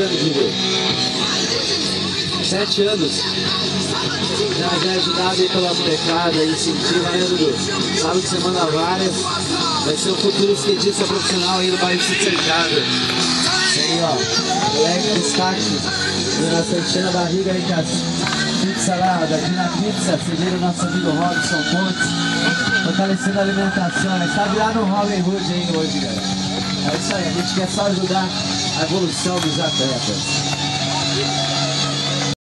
7 anos. Já é ajudado aí pela molecada, incentiva, né, Dudu? Sabe que você manda várias. Vai ser um futuro skatista profissional aí no bairro de Cercado. Isso aí, ó. Moleque destaque. Nossa, enchendo a barriga aí com as pizza lá, da Dina Pizza. Seguindo o nosso amigo Robson Pontes. Fortalecendo a alimentação. Ele está virado um Robin Hood aí hoje, galera. É isso aí, a gente quer só ajudar a evolução dos atletas.